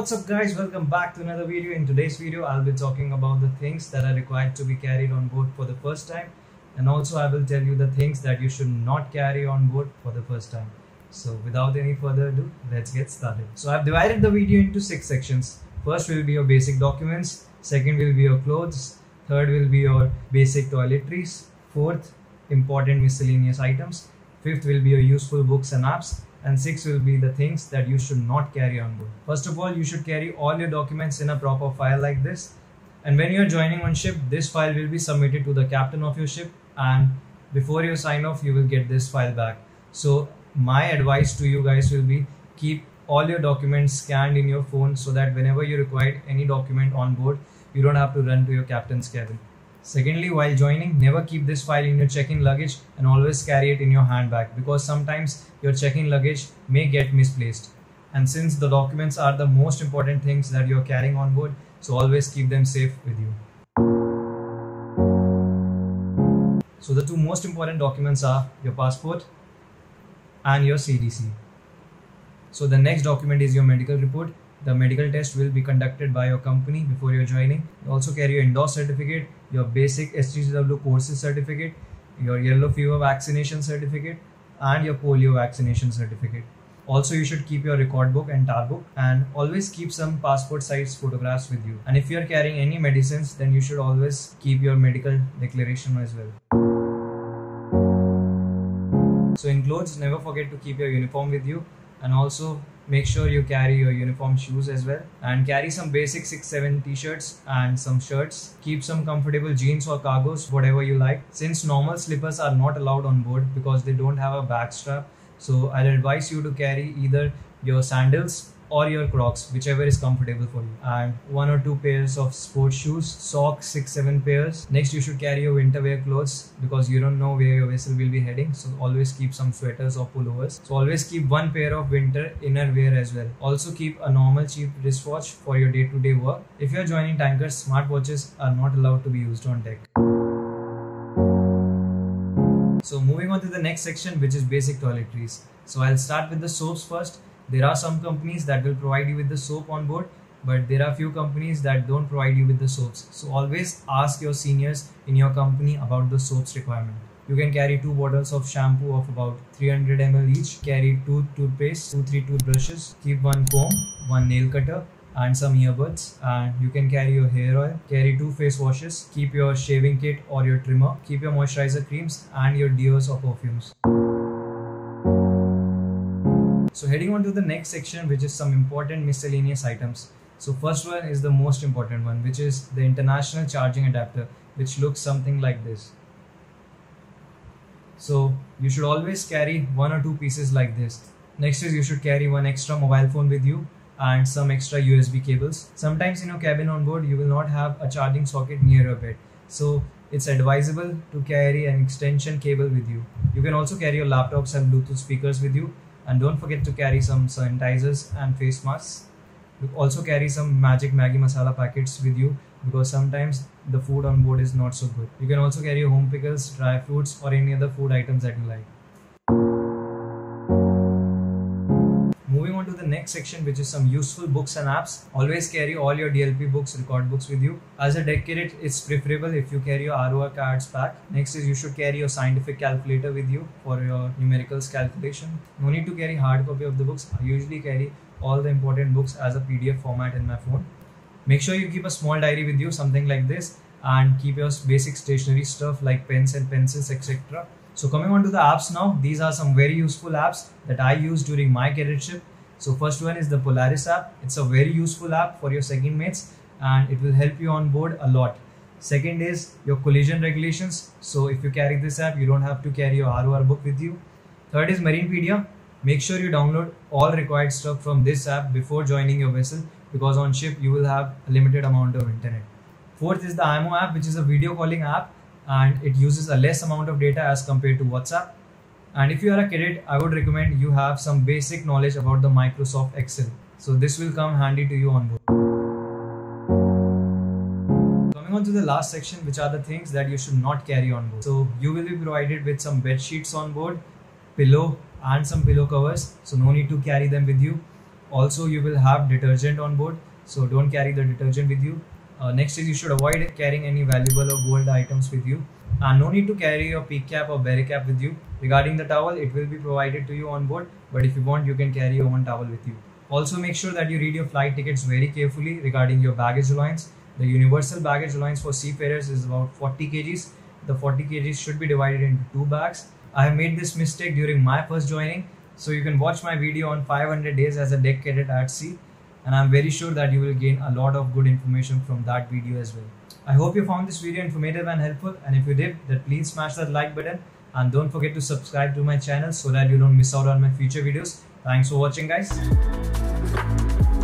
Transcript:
What's up guys, welcome back to another video. In today's video I'll be talking about the things that are required to be carried on board for the first time, and also I will tell you the things that you should not carry on board for the first time. So without any further ado, let's get started. So I've divided the video into 6 sections. First will be your basic documents, second will be your clothes, third will be your basic toiletries, fourth important miscellaneous items, fifth will be your useful books and apps, and 6 will be the things that you should not carry on board. First of all, you should carry all your documents in a proper file like this, and when you are joining on ship, this file will be submitted to the captain of your ship, and before you sign off you will get this file back. So my advice to you guys will be, keep all your documents scanned in your phone so that whenever you require any document on board, you don't have to run to your captain's cabin. Secondly, while joining, never keep this file in your check-in luggage and always carry it in your handbag, because sometimes your check-in luggage may get misplaced. And since the documents are the most important things that you're carrying on board, so always keep them safe with you. So the two most important documents are your passport and your CDC. So the next document is your medical report. The medical test will be conducted by your company before you're joining. You also carry your indoor certificate, your basic SGCW courses certificate, your yellow fever vaccination certificate, and your polio vaccination certificate. Also, you should keep your record book and tar book, and always keep some passport size photographs with you. And if you're carrying any medicines, then you should always keep your medical declaration as well. So in clothes, never forget to keep your uniform with you, and also make sure you carry your uniform shoes as well, and carry some basic 6-7 t-shirts and some shirts. Keep some comfortable jeans or cargos, whatever you like, since normal slippers are not allowed on board because they don't have a back strap. So I'll advise you to carry either your sandals or your Crocs, whichever is comfortable for you, and 1 or 2 pairs of sports shoes, socks 6-7 pairs. Next, you should carry your winter wear clothes because you don't know where your vessel will be heading, so always keep some sweaters or pullovers. So always keep 1 pair of winter inner wear as well. Also keep a normal cheap wristwatch for your day-to-day work. If you are joining tankers, smartwatches are not allowed to be used on deck. So moving on to the next section, which is basic toiletries. So I'll start with the soaps first. There are some companies that will provide you with the soap on board, but there are few companies that don't provide you with the soaps. So always ask your seniors in your company about the soaps requirement. You can carry 2 bottles of shampoo of about 300 ml each, carry 2 toothpaste, 2-3 toothbrushes, keep 1 comb, 1 nail cutter, and some earbuds, and you can carry your hair oil, carry 2 face washes, keep your shaving kit or your trimmer, keep your moisturizer creams and your deos or perfumes. So heading on to the next section, which is some important miscellaneous items. So first one is the most important one, which is the international charging adapter, which looks something like this. So you should always carry 1 or 2 pieces like this. Next is you should carry 1 extra mobile phone with you and some extra USB cables. Sometimes in your cabin on board you will not have a charging socket near your bed, so it's advisable to carry an extension cable with you. You can also carry your laptops and Bluetooth speakers with you, and don't forget to carry some sanitizers and face masks. You also carry some Magic Maggi masala packets with you because sometimes the food on board is not so good. You can also carry your home pickles, dry fruits, or any other food items that you like. Moving on to the next section, which is some useful books and apps. Always carry all your DLP books, record books with you. As a deck cadet, it's preferable if you carry your ROR cards pack. Next is you should carry your scientific calculator with you for your numericals calculation. No need to carry hard copy of the books. I usually carry all the important books as a PDF format in my phone. Make sure you keep a small diary with you, something like this, and keep your basic stationery stuff like pens and pencils, etc. So coming on to the apps now, these are some very useful apps that I use during my cadetship. So first one is the Polaris app. It's a very useful app for your second mates and it will help you on board a lot. Second is your collision regulations. So if you carry this app, you don't have to carry your ROR book with you. Third is Marinepedia. Make sure you download all required stuff from this app before joining your vessel, because on ship you will have a limited amount of internet. Fourth is the IMO app, which is a video calling app, and it uses a less amount of data as compared to WhatsApp. And if you are a cadet, I would recommend you have some basic knowledge about the Microsoft Excel. So this will come handy to you on board. Coming on to the last section, which are the things that you should not carry on board. So you will be provided with some bed sheets on board, pillow and some pillow covers. So no need to carry them with you. Also, you will have detergent on board, so don't carry the detergent with you. Next is you should avoid carrying any valuable or gold items with you. And no need to carry your peak cap or berry cap with you. Regarding the towel, it will be provided to you on board, but if you want, you can carry your own towel with you. Also, make sure that you read your flight tickets very carefully regarding your baggage allowance. The universal baggage allowance for seafarers is about 40 kgs. The 40 kgs should be divided into 2 bags. I have made this mistake during my first joining, so you can watch my video on 500 days as a deck cadet at sea, and I'm very sure that you will gain a lot of good information from that video as well. I hope you found this video informative and helpful, and if you did, then please smash that like button and don't forget to subscribe to my channel so that you don't miss out on my future videos. Thanks for watching, guys.